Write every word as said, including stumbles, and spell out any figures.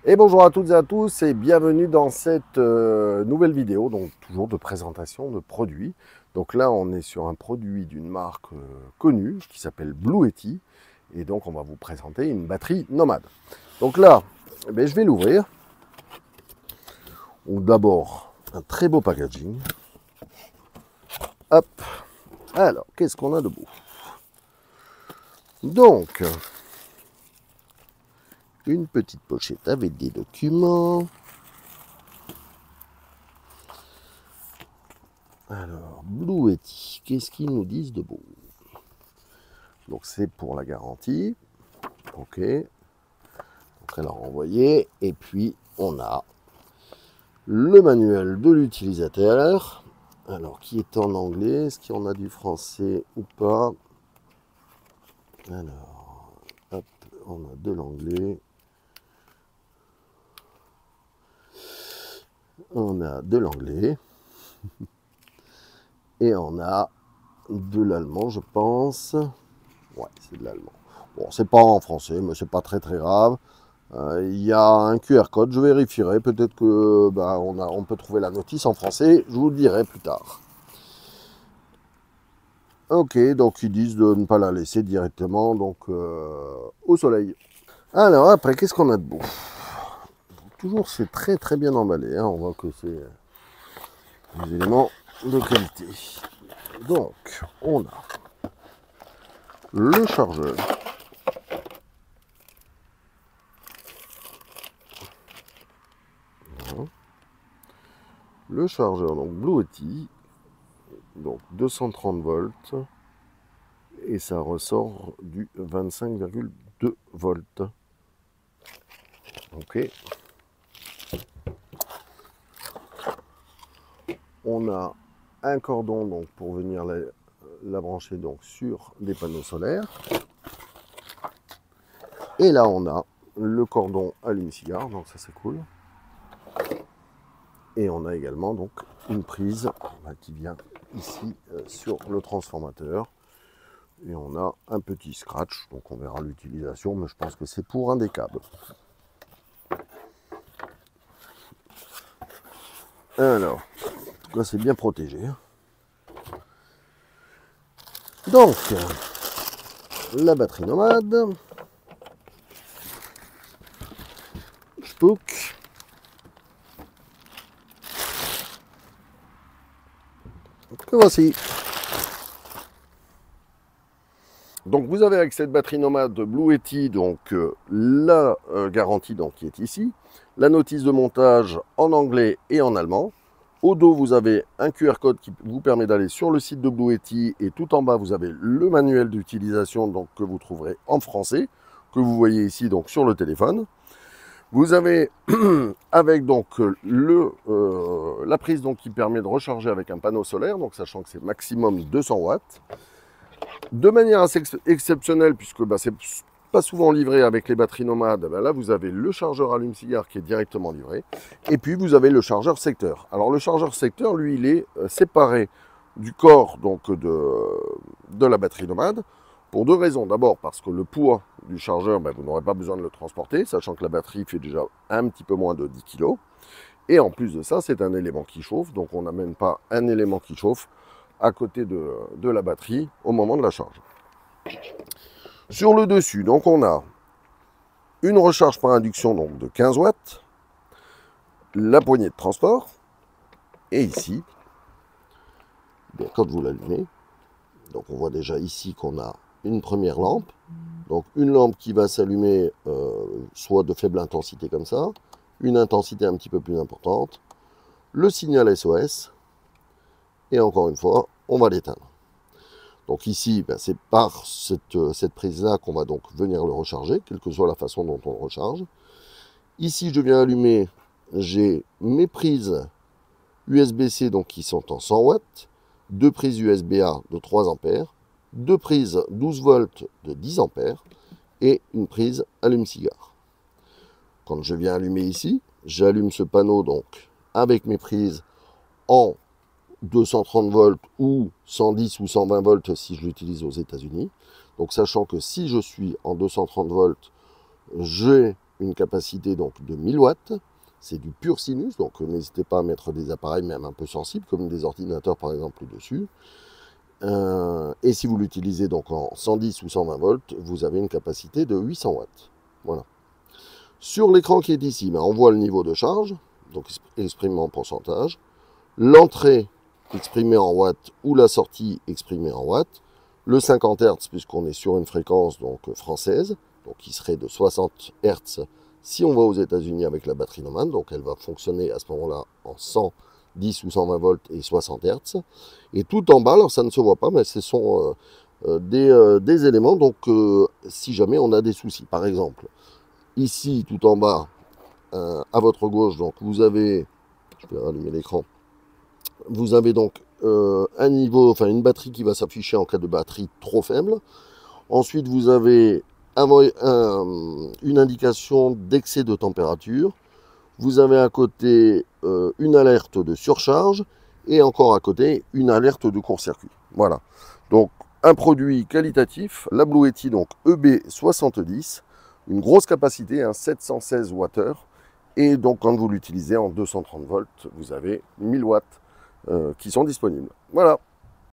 Et bonjour à toutes et à tous et bienvenue dans cette euh, nouvelle vidéo, donc toujours de présentation de produits. Donc là on est sur un produit d'une marque euh, connue qui s'appelle Bluetti et donc on va vous présenter une batterie nomade. Donc là, eh bien, je vais l'ouvrir. D'abord un très beau packaging. Hop, alors qu'est-ce qu'on a de beau? Donc, une petite pochette avec des documents. Alors, Bluetti, qu'est-ce qu'ils nous disent de beau? Donc, c'est pour la garantie. Ok. Donc, elle a renvoyé. Et puis, on a le manuel de l'utilisateur. Alors, qui est en anglais? Est-ce qu'il y en a du français ou pas? Alors, hop, on a de l'anglais. On a de l'anglais. Et on a de l'allemand, je pense. Ouais, c'est de l'allemand. Bon, c'est pas en français, mais c'est pas très très grave. Euh, il y a un Q R code, je vérifierai. Peut-être que bah, on, a, on peut trouver la notice en français. Je vous le dirai plus tard. Ok, donc ils disent de ne pas la laisser directement donc euh, au soleil. Alors après, qu'est-ce qu'on a de beau? Toujours c'est très très bien emballé. Hein. On voit que c'est des éléments de qualité. Donc, on a le chargeur. Voilà. Le chargeur, donc Bluetti, donc deux cent trente volts, et ça ressort du vingt-cinq virgule deux volts. Ok. On a un cordon donc pour venir la, la brancher donc sur des panneaux solaires. Et là on a le cordon allume-cigare, donc ça c'est cool. Et on a également donc une prise bah, qui vient ici euh, sur le transformateur. Et on a un petit scratch, donc on verra l'utilisation, mais je pense que c'est pour un des câbles. Alors, en tout cas c'est bien protégé. Donc, la batterie nomade. Spook. Que voici. Donc vous avez avec cette batterie nomade Bluetti donc euh, la euh, garantie donc, qui est ici, la notice de montage en anglais et en allemand. Au dos vous avez un Q R code qui vous permet d'aller sur le site de Bluetti et tout en bas vous avez le manuel d'utilisation donc que vous trouverez en français, que vous voyez ici donc sur le téléphone. Vous avez avec donc le, euh, la prise donc, qui permet de recharger avec un panneau solaire, donc sachant que c'est maximum deux cents watts. De manière assez ex exceptionnelle, puisque bah, c'est pas souvent livré avec les batteries nomades, bah, là vous avez le chargeur allume-cigare qui est directement livré. Et puis vous avez le chargeur secteur. Alors le chargeur secteur, lui, il est euh, séparé du corps donc, de, de la batterie nomade. Pour deux raisons. D'abord parce que le poids du chargeur, ben, vous n'aurez pas besoin de le transporter, sachant que la batterie fait déjà un petit peu moins de dix kilos. Et en plus de ça, c'est un élément qui chauffe, donc on n'amène pas un élément qui chauffe à côté de, de la batterie au moment de la charge. Sur le dessus, donc on a une recharge par induction donc, de quinze watts, la poignée de transport, et ici, bien, quand vous l'allumez, donc on voit déjà ici qu'on a une première lampe, donc une lampe qui va s'allumer euh, soit de faible intensité comme ça, une intensité un petit peu plus importante, le signal S O S, et encore une fois, on va l'éteindre. Donc ici, ben, c'est par cette, cette prise-là qu'on va donc venir le recharger, quelle que soit la façon dont on le recharge. Ici, je viens allumer, j'ai mes prises U S B C donc, qui sont en cent watts, deux prises U S B A de trois ampères, deux prises douze volts de dix ampères et une prise allume-cigare. Quand je viens allumer ici, j'allume ce panneau donc avec mes prises en deux cent trente volts ou cent dix ou cent vingt volts si je l'utilise aux États-Unis. Donc sachant que si je suis en deux cent trente volts, j'ai une capacité donc de mille watts. C'est du pur sinus, donc n'hésitez pas à mettre des appareils même un peu sensibles, comme des ordinateurs par exemple dessus. Euh, et si vous l'utilisez donc en cent dix ou cent vingt volts, vous avez une capacité de huit cents watts. Voilà. Sur l'écran qui est ici, ben, on voit le niveau de charge, donc exprimé en pourcentage, l'entrée exprimée en watts ou la sortie exprimée en watts, le cinquante hertz puisqu'on est sur une fréquence donc française, donc qui serait de soixante hertz si on va aux États-Unis avec la batterie Nomad, donc elle va fonctionner à ce moment-là en cent dix ou cent vingt volts et soixante hertz. Et tout en bas, alors ça ne se voit pas, mais ce sont euh, euh, des, euh, des éléments, donc euh, si jamais on a des soucis. Par exemple, ici, tout en bas, euh, à votre gauche, donc vous avez, je vais rallumer l'écran, vous avez donc euh, un niveau, enfin une batterie qui va s'afficher en cas de batterie trop faible. Ensuite, vous avez un, un, une indication d'excès de température. Vous avez à côté euh, une alerte de surcharge et encore à côté une alerte de court-circuit. Voilà. Donc un produit qualitatif, la Bluetti donc E B soixante-dix, une grosse capacité, hein, sept cent seize watts. Et donc quand vous l'utilisez en deux cent trente volts, vous avez mille watts euh, qui sont disponibles. Voilà.